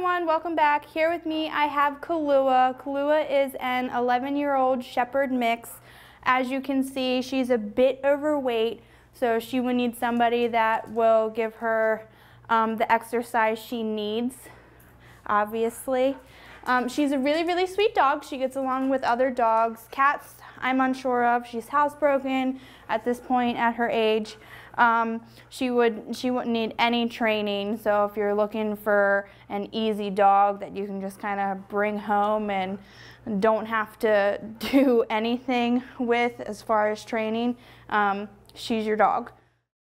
everyone, welcome back. Here with me I have Kahlua. Kahlua is an 11-year-old Shepherd mix. As you can see, she's a bit overweight, so she would need somebody that will give her the exercise she needs, obviously. She's a really sweet dog. She gets along with other dogs. Cats, I'm unsure of. She's housebroken at this point at her age. She wouldn't need any training, so if you're looking for an easy dog that you can just kind of bring home and don't have to do anything with as far as training, she's your dog.